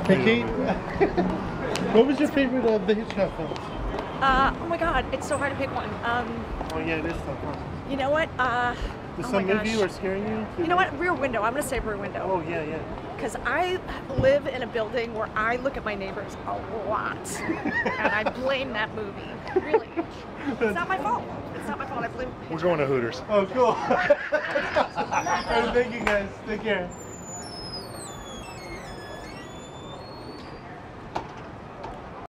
Hey Kate, what was your favorite of the Hitchcock films? Oh my god, it's so hard to pick one. Oh yeah, it is tough. You know what? Does some movie you or scaring you? You know what? Rear Window. I'm gonna say Rear Window. Oh yeah, yeah. Because I live in a building where I look at my neighbors a lot, and I blame that movie. Really, it's not my fault. It's not my fault. I blame. We're going to Hooters. Oh cool. All right, thank you guys. Take care.